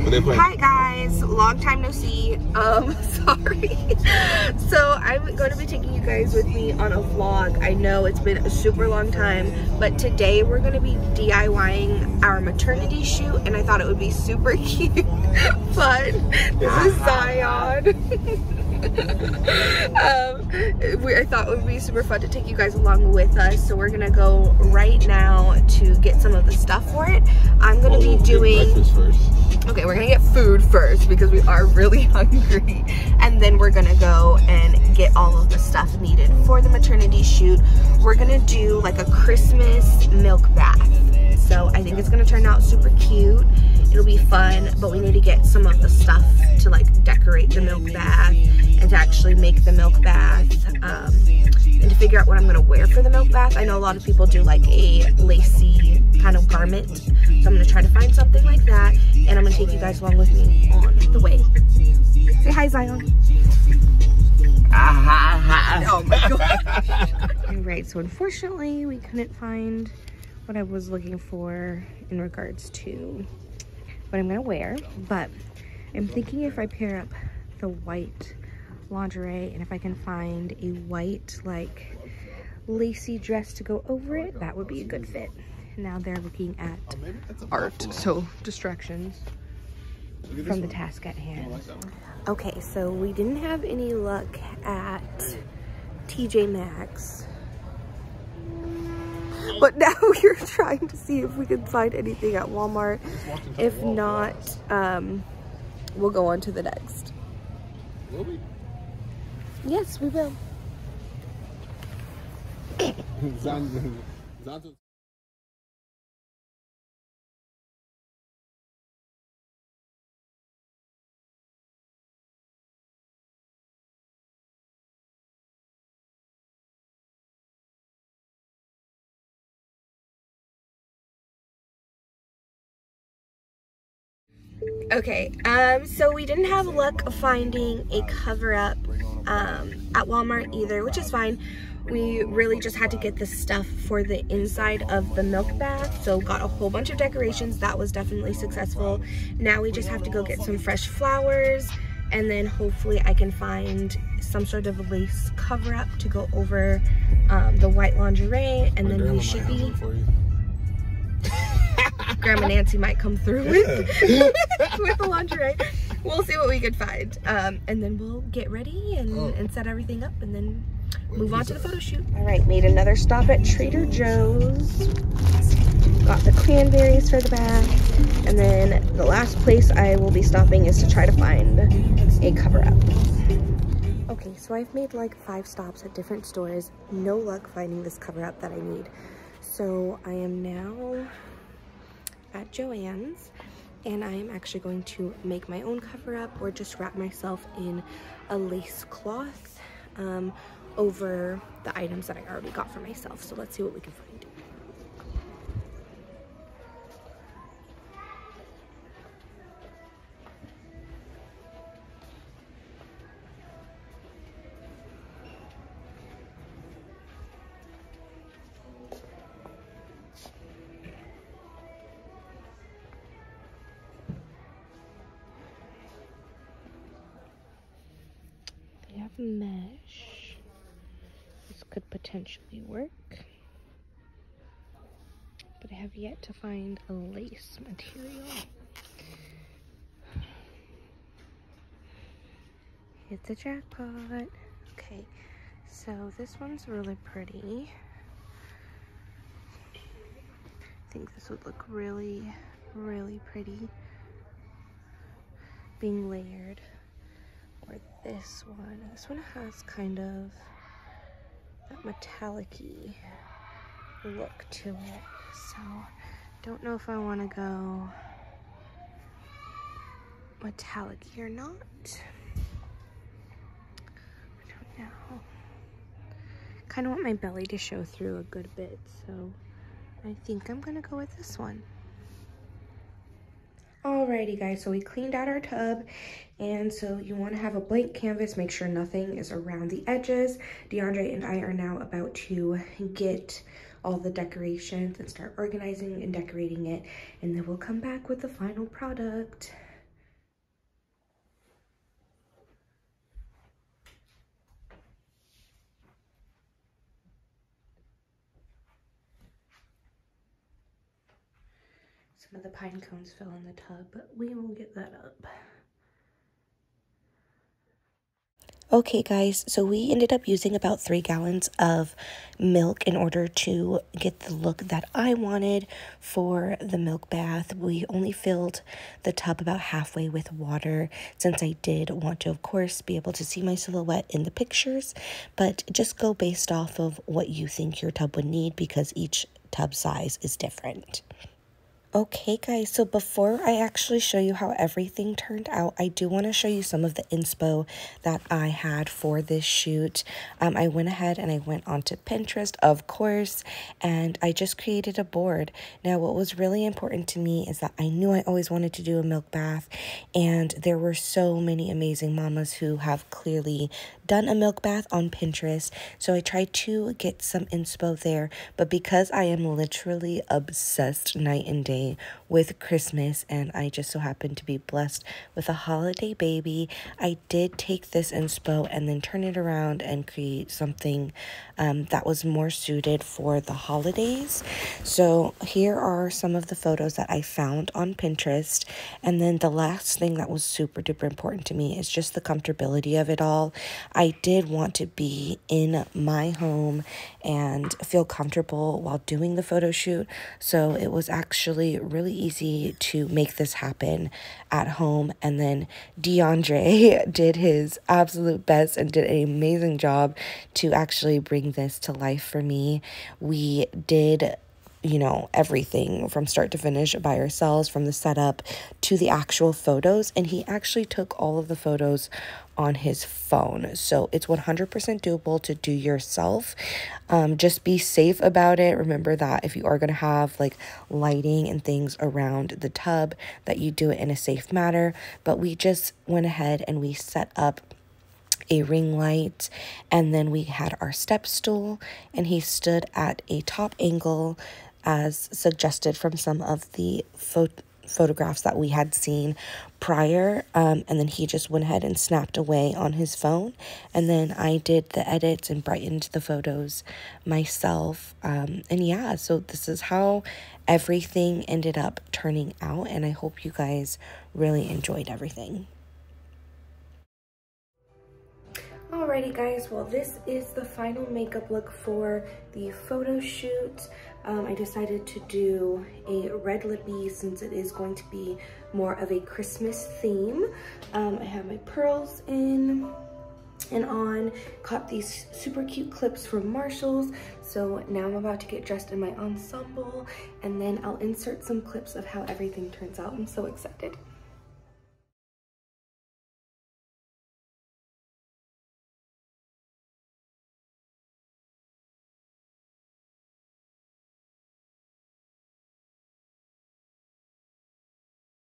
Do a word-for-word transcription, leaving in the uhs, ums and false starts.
Hi guys, long time no see. Um, sorry. So I'm going to be taking you guys with me on a vlog. I know it's been a super long time, but today we're going to be DIYing our maternity shoot, and I thought it would be super cute. But this is Zion. um, we, I thought it would be super fun to take you guys along with us, so we're gonna go right now to get some of the stuff for it. I'm gonna oh, be doing breakfast first. Okay, we're gonna get food first because we are really hungry, and then we're gonna go and get all of the stuff needed for the maternity shoot. We're gonna do like a Christmas milk bath, so I think it's gonna turn out super cute. It'll be fun, but we need to get some of the stuff to like decorate the milk bath and to actually make the milk bath, um, and to figure out what I'm gonna wear for the milk bath. I know a lot of people do like a lacy kind of garment, so I'm gonna try to find something like that, and I'm gonna take you guys along with me on the way. Say hi, Zion. Oh my gosh. Alright, so unfortunately we couldn't find what I was looking for in regards to what I'm gonna wear, but I'm thinking if I pair up the white lingerie and if I can find a white like lacy dress to go over it, that would be a good fit. Now they're looking at art, so distractions from the task at hand. Okay, so we didn't have any luck at T J Maxx, but now we're trying to see if we can find anything at Walmart. If not, um, we'll go on to the next. Will we? Yes, we will. Okay, um, so we didn't have luck finding a cover-up um, at Walmart either, which is fine. We really just had to get the stuff for the inside of the milk bath, so got a whole bunch of decorations. That was definitely successful. Now we just have to go get some fresh flowers, and then hopefully I can find some sort of lace cover-up to go over um, the white lingerie, and then we should be... Grandma Nancy might come through with, with the lingerie. We'll see what we can find. Um, and then we'll get ready and, oh. and set everything up and then move on to the photo shoot. All right, made another stop at Trader Joe's. Got the cranberries for the bath. And then the last place I will be stopping is to try to find a cover-up. Okay, so I've made like five stops at different stores. No luck finding this cover-up that I need. So I am now at Joann's, and I am actually going to make my own cover-up or just wrap myself in a lace cloth um, over the items that I already got for myself. So let's see what we can find. Mesh. This could potentially work, but I have yet to find a lace material. It's a jackpot. Okay, so this one's really pretty. I think this would look really, really pretty being layered. Or this one. This one has kind of that metallic-y look to it. So, don't know if I want to go metallic-y or not. I don't know. Kind of want my belly to show through a good bit, so I think I'm gonna go with this one. Alrighty guys, so we cleaned out our tub, and so you want to have a blank canvas, make sure nothing is around the edges. DeAndre and I are now about to get all the decorations and start organizing and decorating it, and then we'll come back with the final product. Some of the pine cones fell in the tub, but we will get that up. Okay guys, so we ended up using about three gallons of milk in order to get the look that I wanted for the milk bath. We only filled the tub about halfway with water since I did want to, of course, be able to see my silhouette in the pictures, but just go based off of what you think your tub would need because each tub size is different. Okay guys, so before I actually show you how everything turned out, I do want to show you some of the inspo that I had for this shoot. Um, I went ahead and I went onto Pinterest, of course, and I just created a board. Now, what was really important to me is that I knew I always wanted to do a milk bath, and there were so many amazing mamas who have clearly done a milk bath on Pinterest, so I tried to get some inspo there, but because I am literally obsessed night and day with Christmas, and I just so happened to be blessed with a holiday baby, I did take this inspo and then turn it around and create something um, that was more suited for the holidays. So here are some of the photos that I found on Pinterest, and then the last thing that was super duper important to me is just the comfortability of it all. I did want to be in my home and feel comfortable while doing the photo shoot, so it was actually really easy to make this happen at home. And then DeAndre did his absolute best and did an amazing job to actually bring this to life for me. We did, you know, everything from start to finish by ourselves, from the setup to the actual photos, and he actually took all of the photos on his phone, so it's one hundred percent doable to do yourself. Um, just be safe about it. Remember that if you are going to have like lighting and things around the tub, that you do it in a safe manner. But we just went ahead and we set up a ring light, and then we had our step stool, and he stood at a top angle as suggested from some of the photo photographs that we had seen prior, um, and then he just went ahead and snapped away on his phone, and then I did the edits and brightened the photos myself, um, and yeah, so this is how everything ended up turning out, and I hope you guys really enjoyed everything. Alrighty guys, well this is the final makeup look for the photo shoot. Um, I decided to do a red lippy since it is going to be more of a Christmas theme. Um, I have my pearls in and on, caught these super cute clips from Marshalls. So now I'm about to get dressed in my ensemble, and then I'll insert some clips of how everything turns out. I'm so excited.